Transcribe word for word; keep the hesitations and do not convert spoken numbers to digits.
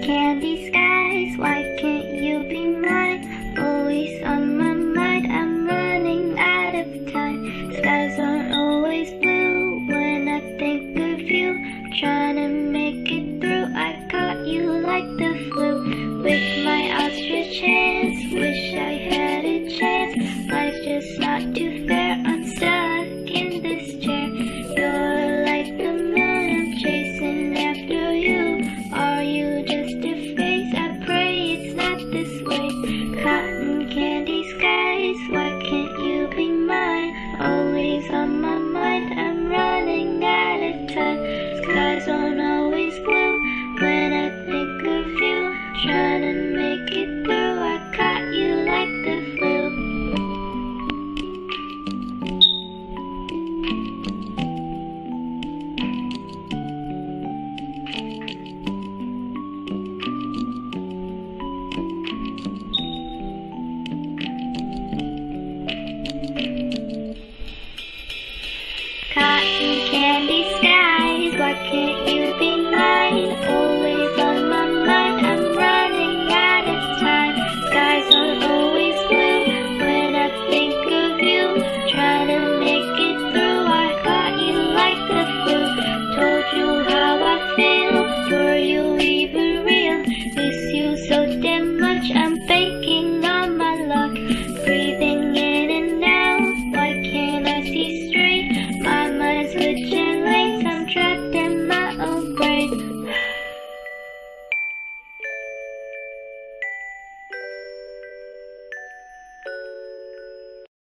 candy skies, why can't you be mine? Always on my mind, I'm running out of time. Skies aren't always blue when I think of you. Trying to make it through, I caught you like the flu. With my ostrich hands, wish I had a chance. Life's just not too fair.